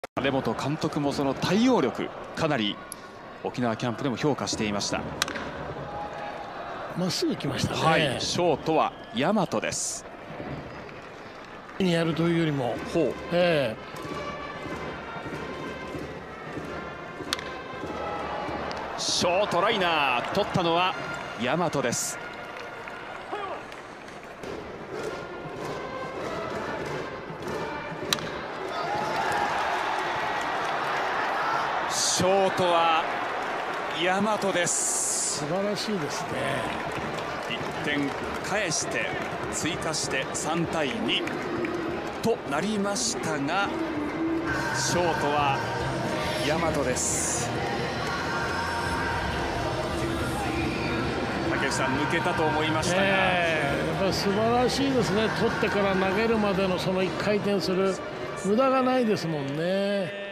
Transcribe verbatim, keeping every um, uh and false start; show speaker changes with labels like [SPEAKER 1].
[SPEAKER 1] 根本監督もその対応力、かなり沖縄キャンプでも評価していました。
[SPEAKER 2] まっすぐ来ましたね。
[SPEAKER 1] はい、ショートは大和です。
[SPEAKER 2] にやるというよりも、
[SPEAKER 1] ほう、
[SPEAKER 2] え
[SPEAKER 1] ー、ショートライナー取ったのは大和です。ショートは大和です。
[SPEAKER 2] 素晴らしいですね。
[SPEAKER 1] いってん返して追加してさんたいにとなりましたが、ショートは大和です。竹内さん、抜けたと思いましたが、
[SPEAKER 2] えー、やっぱり素晴らしいですね。取ってから投げるまでのそのいっかい転する無駄がないですもんね。